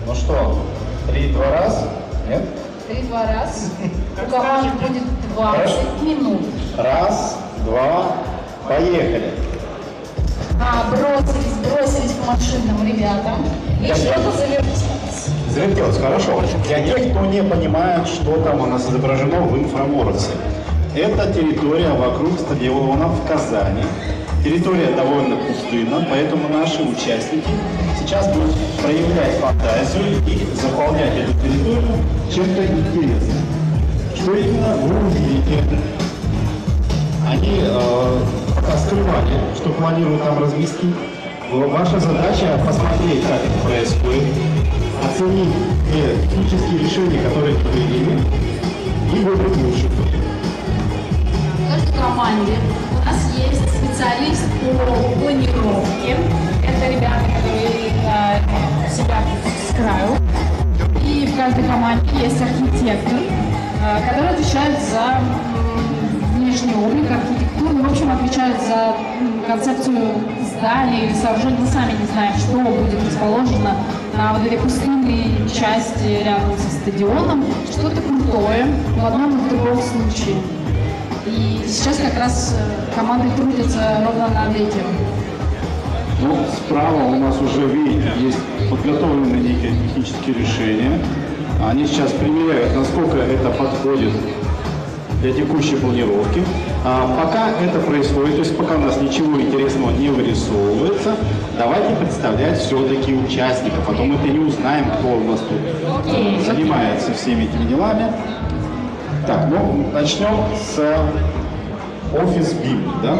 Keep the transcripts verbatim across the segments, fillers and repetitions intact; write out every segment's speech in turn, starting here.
Ну что, три-два раз? Нет? Три-два раз. У команды будет двадцать минут. Раз, два, поехали. А, бросились, бросились по машинам ребятам. И что-то завертелось. Завертелось, хорошо. Для тех, кто не понимает, что там у нас изображено в инфоборце. Это территория вокруг стадиона в Казани. Территория довольно пустынна, поэтому наши участники сейчас будут проявлять фантазию и заполнять эту территорию чем-то интересным. Что именно вы увидите? Они э, скрывали, что планируют там разместить. Ваша задача посмотреть, как это происходит, оценить те технические решения, которые вы приняли, и выбрать лучше. В каждой команде у нас есть специалист по планировке. Это ребята, которые э, себя с краю. И в каждой команде есть архитектор, э, который отвечает за внешний облик, архитектуру, в общем, отвечает за концепцию здания или сооружения. Мы сами не знаем, что будет расположено на вот этой пустынной части рядом со стадионом. Что-то крутое в одном и в другом случае. И сейчас как раз команды трудятся ровно над этим. Ну, справа у нас уже, видите, есть подготовленные некие технические решения. Они сейчас примеряют, насколько это подходит для текущей планировки. А пока это происходит, то есть пока у нас ничего интересного не вырисовывается, давайте представлять все-таки участников, а то мы-то не узнаем, кто у нас тут okay. занимается всеми этими делами. Так, ну, начнем с офис бим, да?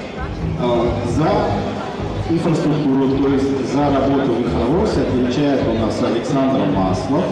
За инфраструктуру, то есть за работу в инфоборце отвечает у нас Александр Маслов.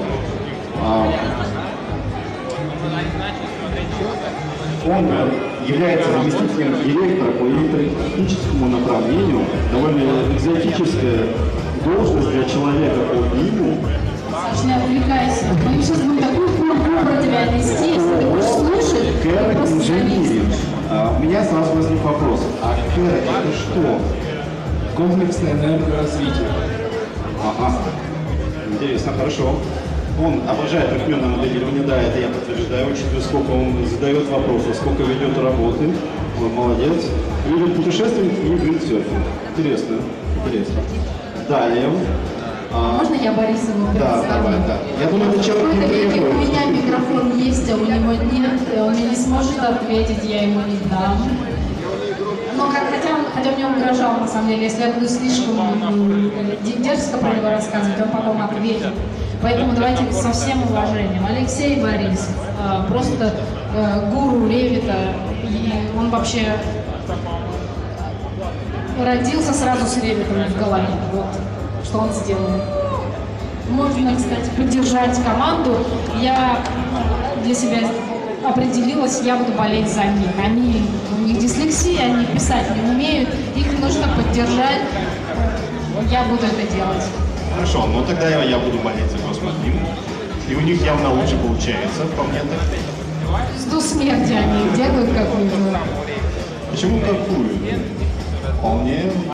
Он является заместителем директора по электротехническому направлению, довольно экзотическая должность для человека по биму. Саша, не отвлекайся. Мы сейчас будем такую культуру про тебя нести, если ты будешь слушать. Кэр инженеринг. У меня сразу возник вопрос. А Кэр это что? Комплексное энергоразвитие. Ага. Интересно, хорошо. Он обожает трехмерное моделирование, да, это я подтверждаю, учитывая, сколько он задает вопросов, сколько ведет работы. Он молодец. Любит путешествовать и виндсерфинг. Интересно, интересно. Далее. Можно я Борисову представлю? Да, давай, да. Я думаю, это человек не приехал. У меня микрофон есть, а у него нет. Он мне не сможет ответить, я ему не дам. Но как, хотя, хотя мне угрожал, на самом деле, если я буду слишком дерзко про него рассказывать, он потом ответит. Поэтому давайте со всем уважением. Алексей Борисов, просто гуру Ревита, и он вообще родился сразу с Ревитом в голове. Вот что он сделал. Можно, кстати, поддержать команду. Я для себя определилась, я буду болеть за них. Они, у них дислексия, они писать не умеют, их нужно поддержать. Я буду это делать. Хорошо, ну тогда я, я буду болеть за Космобим. И у них явно лучше получается, по мне так. Жду смерти они делают какую-то. Почему какую? Вполне.